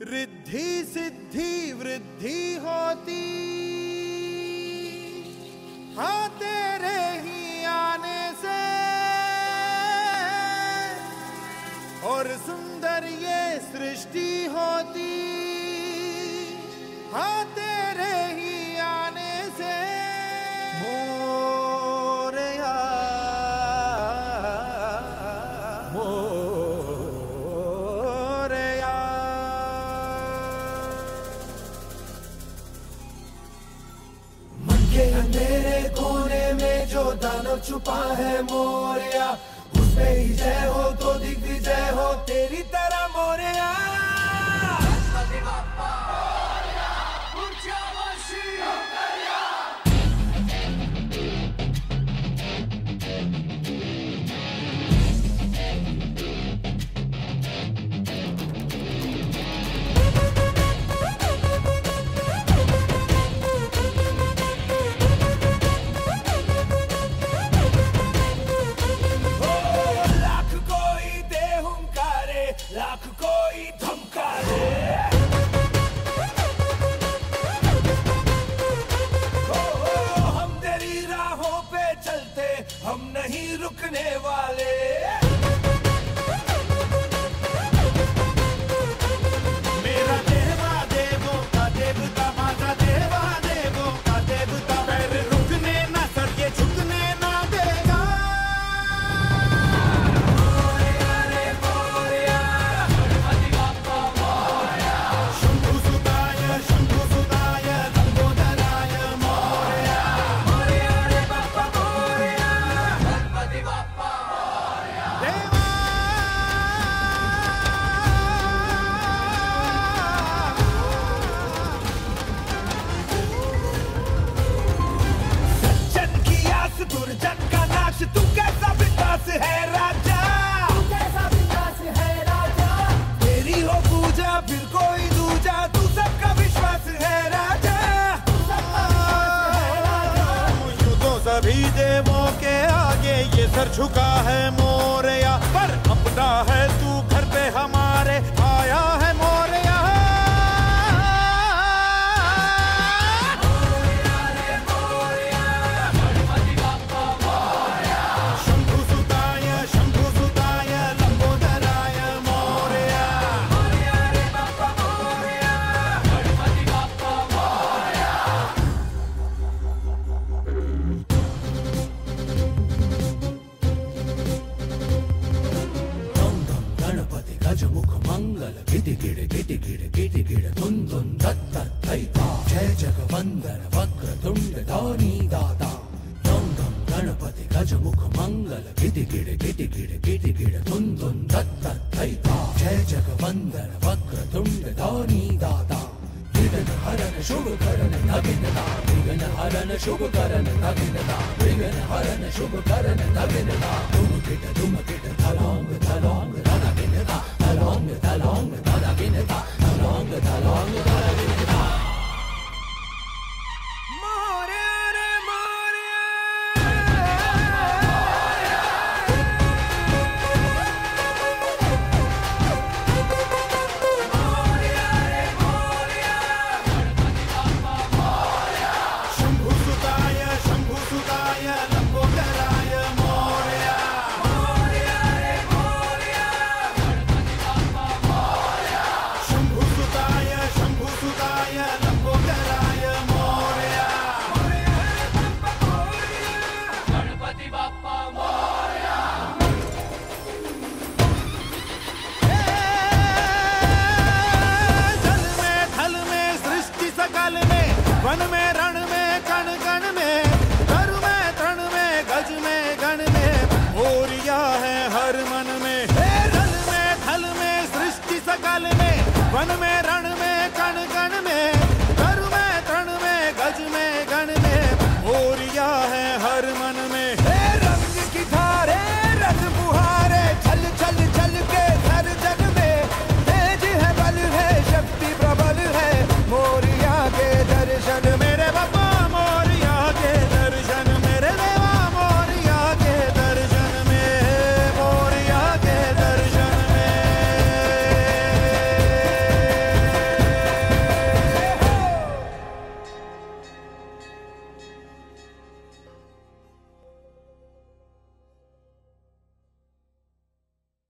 रिद्धि सिद्धि वृद्धि होती, हाँ तेरे ही आने से, और सुंदर ये सृष्टि होती, हाँ तेरे ही आने से। मोरया मोरया, मन के अंधेरे कोने में जो दानव छुपा है मोरया, उसमें ही जय हो तो दिग्विजय हो तेरी तरह मोरया। लाख कोई धमकारे, हम तेरी राहों पे चलते, हम नहीं रुकने वाले। मेरा देवा देवों का देवता, माता देवा देवों का देवता, पैर रुकने ना सर ये झुकने ना देगा। दुर्जन का नाश, तू कैसा विकास है राजा, तू कैसा विकास है राजा, तेरी हो पूजा फिर कोई दूजा, तू सबका विश्वास है राजा, तू सबका विश्वास है राजा। यूं तो सभी देवों के आगे ये सर झुका है मोरया, पर अपना है तू घर पे हमारे आया है मोरया। गिटी गिड़ गिटी गिड़ गिटी गिड़ धुन धुन दत्त दैता, जय जगवंदन वक्र तुंड धौनी दाता। धम धम गणपति गज मुख मंगल, गिटी गिड़ गिटी गिड़ गिटी गिड़ धुन धुन दत्त दैता, जय जगवंदन वक्र तुंड धौनी दाता। विघ्न हरन शुभ करन नगिनता, विघ्न हरन शुभ करन नगिनता, विघ्न हरन शुभ करन नगिनता। धुम किट धलांग धलांग नगिनता, धलांग धलांग नगिनता, धलांग धलांग नगिनता। मोरया रे मोरया, मोरया रे मोरया, शंभु सुताय लंबोदराय मोरया, मोरया रे मोरया, शंभु सुताय लंबोदराय मोरया, गणपति बाप्पा मोरया। जल में थल में सृष्टि सकल में, वन में रण में कण कण में,